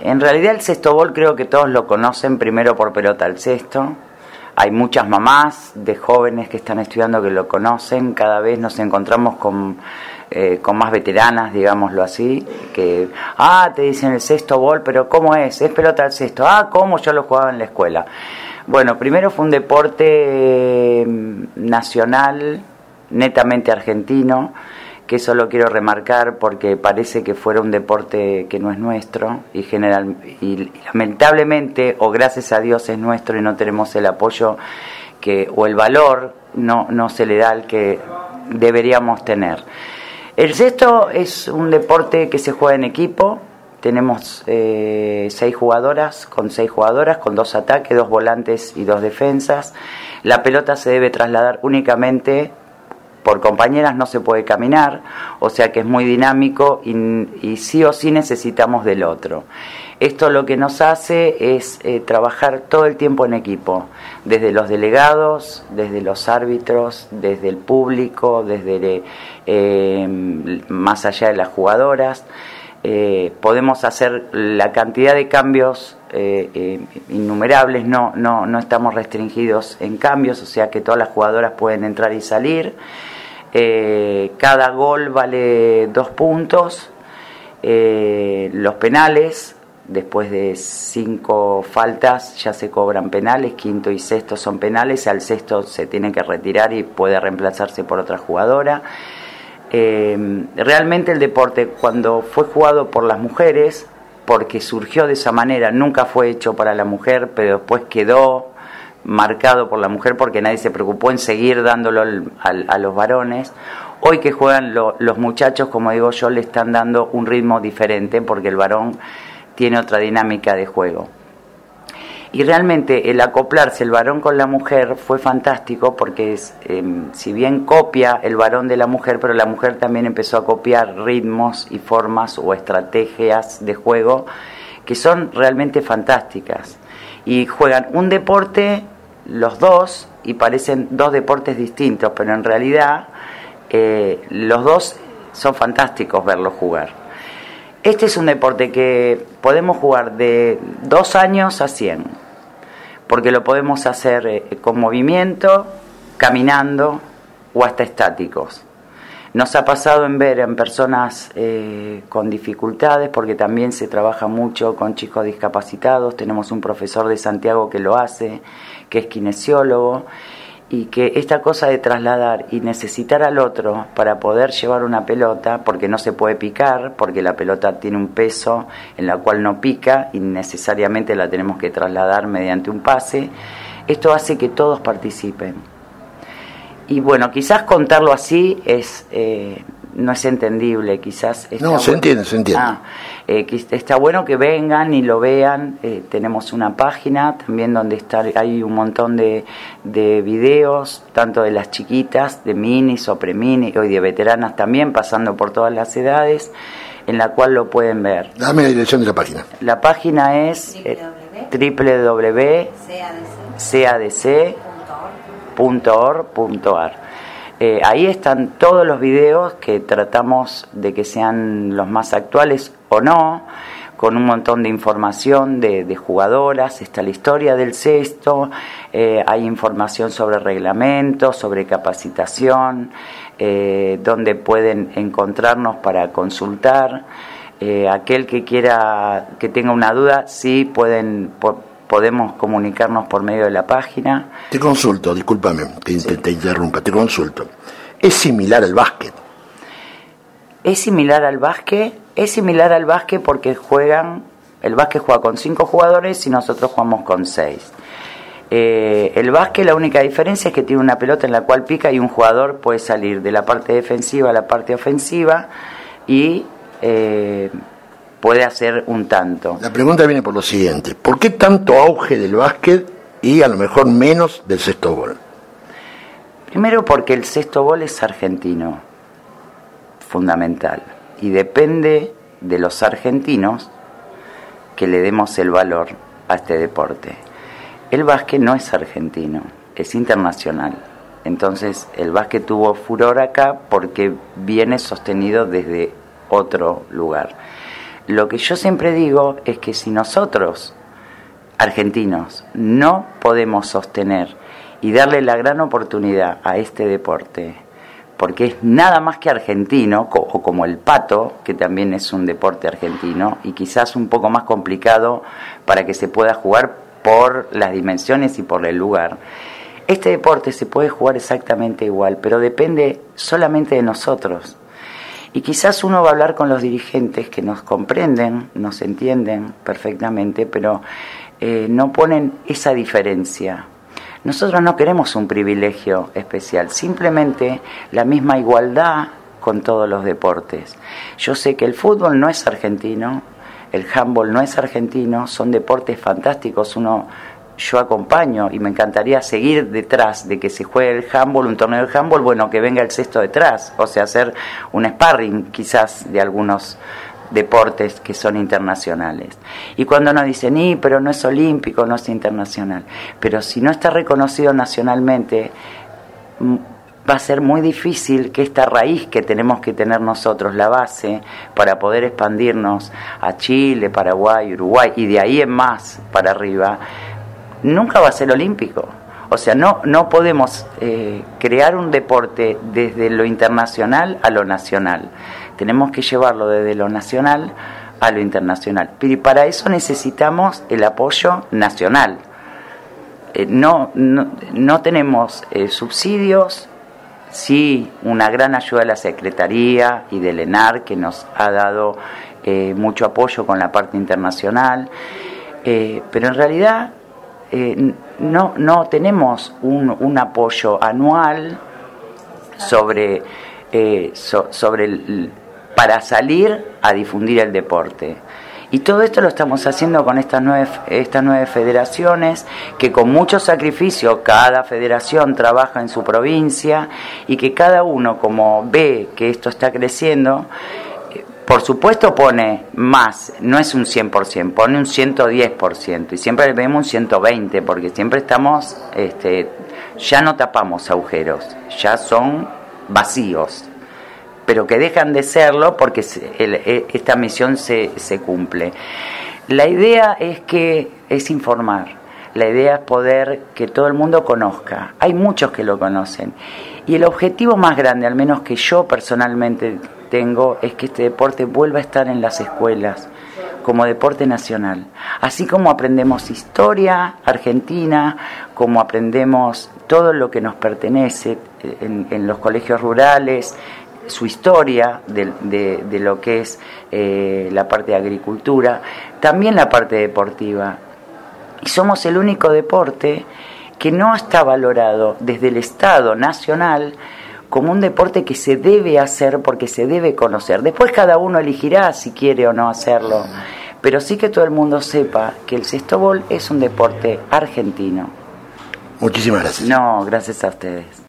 En realidad el sextobol creo que todos lo conocen primero por pelota al cesto. Hay muchas mamás de jóvenes que están estudiando que lo conocen. Cada vez nos encontramos con más veteranas, digámoslo así, que, te dicen el sextobol, pero ¿cómo es? Es pelota al cesto. ¿Cómo? Yo lo jugaba en la escuela. Bueno, primero fue un deporte nacional, netamente argentino, que eso lo quiero remarcar porque parece que fuera un deporte que no es nuestro y lamentablemente o gracias a Dios es nuestro y no tenemos el apoyo o el valor no se le da al que deberíamos tener. El cesto es un deporte que se juega en equipo. Tenemos 6 jugadoras, con 2 ataques, 2 volantes y 2 defensas. La pelota se debe trasladar únicamente por compañeras, no se puede caminar, o sea que es muy dinámico y sí o sí necesitamos del otro. Esto lo que nos hace es trabajar todo el tiempo en equipo, desde los delegados, desde los árbitros, desde el público, desde más allá de las jugadoras. Podemos hacer la cantidad de cambios innumerables, no estamos restringidos en cambios, o sea que todas las jugadoras pueden entrar y salir. Cada gol vale 2 puntos. Los penales, después de 5 faltas ya se cobran penales, quinto y sexto son penales, al sexto se tiene que retirar y puede reemplazarse por otra jugadora. Realmente el deporte, cuando fue jugado por las mujeres, porque surgió de esa manera, nunca fue hecho para la mujer, pero después quedó marcado por la mujer porque nadie se preocupó en seguir dándolo a los varones. Hoy que juegan los muchachos, como digo yo, le están dando un ritmo diferente porque el varón tiene otra dinámica de juego. Y realmente el acoplarse el varón con la mujer fue fantástico porque si bien copia el varón de la mujer, pero la mujer también empezó a copiar ritmos y formas o estrategias de juego que son realmente fantásticas. Y juegan un deporte los dos y parecen 2 deportes distintos, pero en realidad los dos son fantásticos verlos jugar. Este es un deporte que podemos jugar de 2 años a 100, porque lo podemos hacer con movimiento, caminando o hasta estáticos. Nos ha pasado en ver en personas con dificultades, porque también se trabaja mucho con chicos discapacitados. Tenemos un profesor de Santiago que lo hace, que es kinesiólogo, y que esta cosa de trasladar y necesitar al otro para poder llevar una pelota, porque no se puede picar, porque la pelota tiene un peso en la cual no pica y necesariamente la tenemos que trasladar mediante un pase, esto hace que todos participen. Y bueno, quizás contarlo así no es entendible, quizás... No, se entiende. Está bueno que vengan y lo vean. Tenemos una página también donde hay un montón de videos, tanto de las chiquitas, de minis o premini, y de veteranas también, pasando por todas las edades, en la cual lo pueden ver. Dame la dirección de la página. La página es www.cadc.org.ar. Ahí están todos los videos que tratamos de que sean los más actuales o no, con un montón de información de jugadoras. Está la historia del cesto, hay información sobre reglamentos, sobre capacitación, donde pueden encontrarnos para consultar. Aquel que quiera, que tenga una duda, sí podemos comunicarnos por medio de la página. Te consulto, discúlpame que te interrumpa, te consulto. ¿Es similar al básquet? ¿Es similar al básquet? Es similar al básquet porque el básquet juega con 5 jugadores y nosotros jugamos con 6. El básquet, la única diferencia es que tiene una pelota en la cual pica y un jugador puede salir de la parte defensiva a la parte ofensiva y puede hacer un tanto. La pregunta viene por lo siguiente: ¿por qué tanto auge del básquet y a lo mejor menos del sextobol? Primero porque el sextobol es argentino, fundamental, y depende de los argentinos que le demos el valor a este deporte. El básquet no es argentino, es internacional. Entonces el básquet tuvo furor acá porque viene sostenido desde otro lugar. Lo que yo siempre digo es que si nosotros, argentinos, no podemos sostener y darle la gran oportunidad a este deporte, porque es nada más que argentino, o como el pato, que también es un deporte argentino, y quizás un poco más complicado para que se pueda jugar por las dimensiones y por el lugar. Este deporte se puede jugar exactamente igual, pero depende solamente de nosotros. Y quizás uno va a hablar con los dirigentes que nos comprenden, nos entienden perfectamente, pero no ponen esa diferencia. Nosotros no queremos un privilegio especial, simplemente la misma igualdad con todos los deportes. Yo sé que el fútbol no es argentino, el handball no es argentino, son deportes fantásticos. Yo acompaño y me encantaría seguir detrás de que se juegue el handball, un torneo de handball, bueno, que venga el cesto detrás, o sea, hacer un sparring quizás de algunos deportes que son internacionales. Y cuando nos dicen, pero no es olímpico, no es internacional, pero si no está reconocido nacionalmente, va a ser muy difícil que esta raíz que tenemos que tener nosotros, la base, para poder expandirnos a Chile, Paraguay, Uruguay, y de ahí en más para arriba, nunca va a ser olímpico. O sea, no podemos crear un deporte desde lo internacional a lo nacional. Tenemos que llevarlo desde lo nacional a lo internacional. Y para eso necesitamos el apoyo nacional. No tenemos subsidios, sí una gran ayuda de la Secretaría y del ENAR, que nos ha dado mucho apoyo con la parte internacional, pero en realidad no tenemos un apoyo anual para salir a difundir el deporte. Y todo esto lo estamos haciendo con estas nueve federaciones, que con mucho sacrificio cada federación trabaja en su provincia, y que cada uno, como ve que esto está creciendo, por supuesto pone más, no es un 100%, pone un 110%, y siempre vemos un 120%, porque siempre estamos, ya no tapamos agujeros, ya son vacíos, pero que dejan de serlo porque esta misión se cumple. La idea es informar, la idea es poder que todo el mundo conozca. Hay muchos que lo conocen, y el objetivo más grande, al menos que yo personalmente tengo, es que este deporte vuelva a estar en las escuelas como deporte nacional. Así como aprendemos historia argentina, como aprendemos todo lo que nos pertenece en los colegios rurales, su historia de lo que es la parte de agricultura, también la parte deportiva. Y somos el único deporte que no está valorado desde el Estado nacional como un deporte que se debe hacer porque se debe conocer. Después cada uno elegirá si quiere o no hacerlo, pero sí que todo el mundo sepa que el cestobol es un deporte argentino. Muchísimas gracias. No, gracias a ustedes.